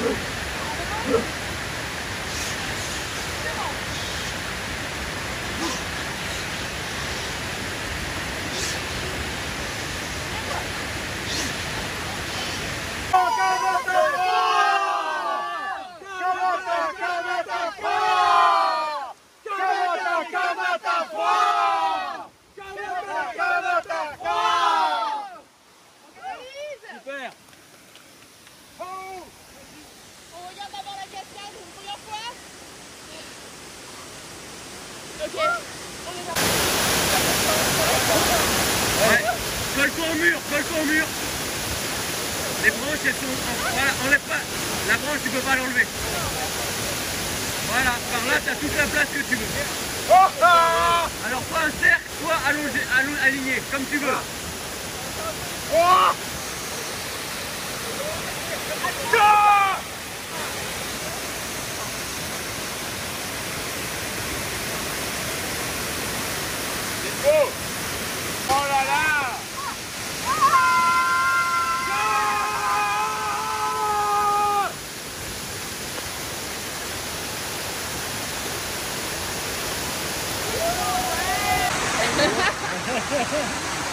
Ok. Ouais. Colle-toi au mur, colle-toi au mur. Les branches, elles sont... Voilà, enlève pas. La branche, tu peux pas l'enlever. Voilà, par là, tu as toute la place que tu veux. Alors, soit un cercle, soit allongé, aligné, comme tu veux. Oh là là!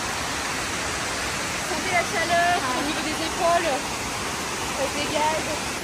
Sentez la chaleur au niveau des épaules, ça se dégage.